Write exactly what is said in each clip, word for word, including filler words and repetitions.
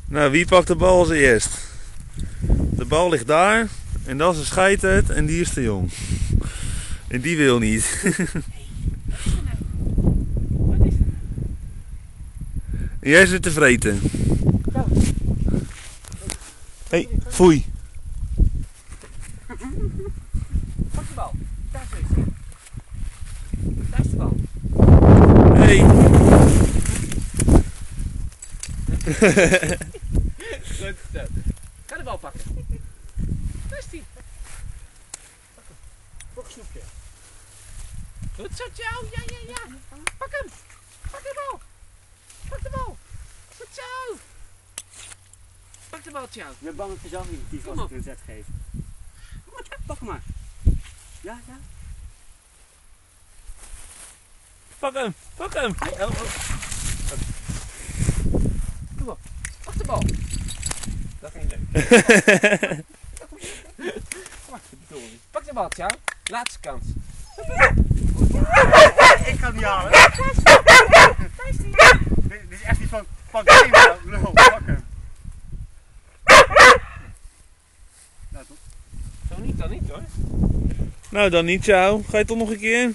Nou, wie pakt de bal als eerst? De bal ligt daar en dat is een scheiterd en die is te jong. En die wil niet. Wat is er? En jij zit te vreten. Hé, hey, foei. Pak de bal. Daar zit hij. Daar is de bal. Hey. Leuk verteld. Ga de bal pakken. Daar is hij. Pak een snoepje. Goed zo, Tjauw. Ja, ja, ja. Pak hem. Pak de bal. Pak de bal. Goed zo. Pak de bal, Tjauw. Je bent bang dat je zelf niet actief Kom als op. ik een zet geef. Pak hem maar. Ja, ja. Pak hem, pak hem. Hey, oh, oh. Kom op. Pak de bal. Dat ging leuk. Pak de bal, Tjauw. Laatste kans. Ik ga hem niet halen. Dit dit is echt niet van, pak hem, lul, pak hem. Nou toch? Zo niet, dan niet hoor. Nou dan niet, ciao. Ga je toch nog een keer?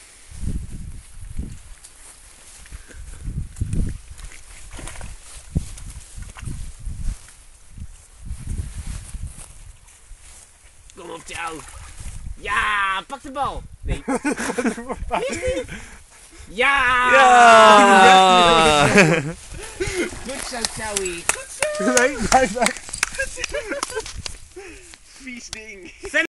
Kom op, Tjauw. Ja, pak de bal. Nee. Hier is die. Ja. Ja! Goed zo, Tjauwie. Goed zo. Nee, blijf weg. Vies ding.